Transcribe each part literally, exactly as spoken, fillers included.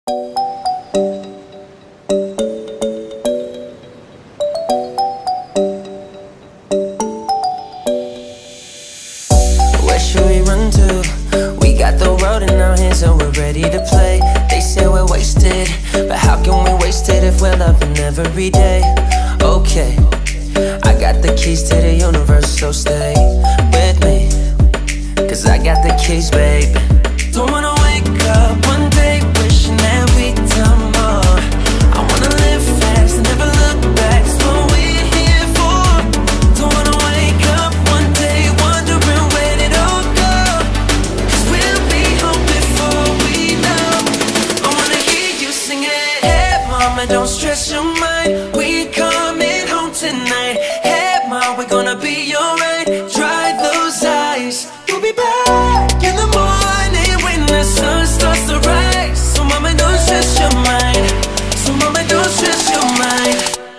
Where should we run to? We got the road in our hands and we're ready to play. They say we're wasted, but how can we waste it if we're loving every day? Okay, I got the keys to the universe, so stay with me, cause I got the keys, babe. Don't wanna wake up one day wishing that we'd done more. I wanna live fast and never look back, that's what we're here for. Don't wanna wake up one day wondering where did it all go, cause we'll be home before we know. I wanna hear you sing it. Hey mama, don't stress your mind, we coming home tonight. Hey mom, we're gonna be alright. Dry those eyes, we'll be back in the morning when the sun starts to rise. So mama, don't stress your mind, so mama, don't stress your mind.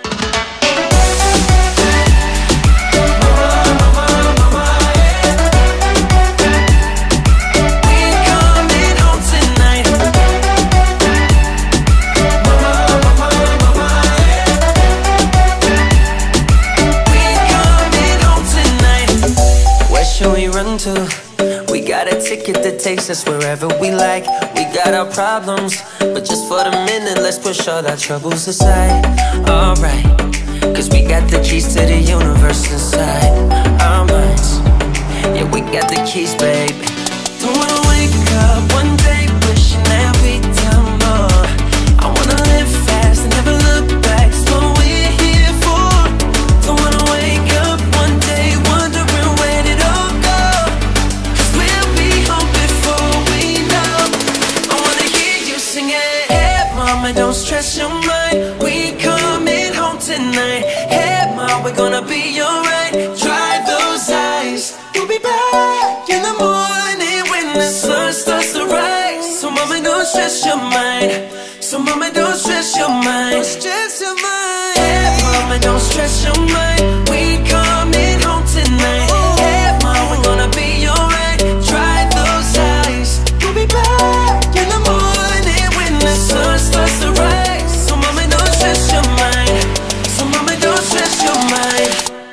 We got a ticket that takes us wherever we like. We got our problems, but just for the minute, let's push all our troubles aside. Alright, cause we got the keys to the universe inside our minds. Yeah, we got the keys, babe. Don't wanna wake up one day wishing that we'd done more. I wanna live fast and never look back, that's what we're here for. Don't wanna wake up one day wondering where did it all go, cause we'll be home before we know. I wanna hear you sing it. Hey mama, don't stress your mind, we coming home tonight. Hey mom, we're gonna be alright. Dry those eyes, we'll be back in the morning when the sun starts to rise. So mama, don't stress your mind, so mama, don't stress your mind. Don't stress your mind. Hey mama, don't stress your mind, we coming home tonight. Hey mom, we're gonna be alright. Dry those eyes, we'll be back in the morning when the sun starts to rise. So mama, don't stress your mind, so mama, don't stress your mind.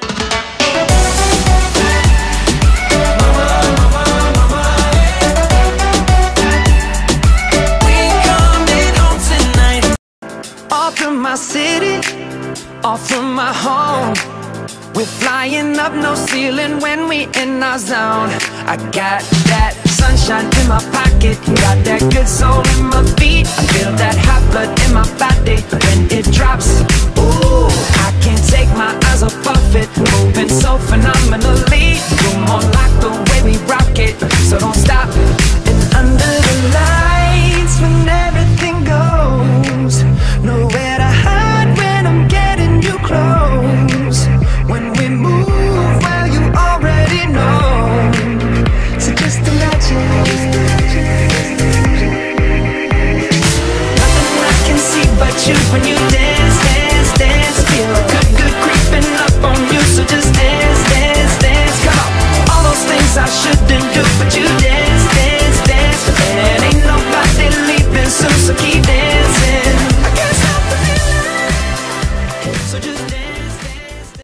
Off from my city, off from my home, we're flying up, no ceiling when we in our zone. I got that sunshine in my pocket, got that good soul in my feet.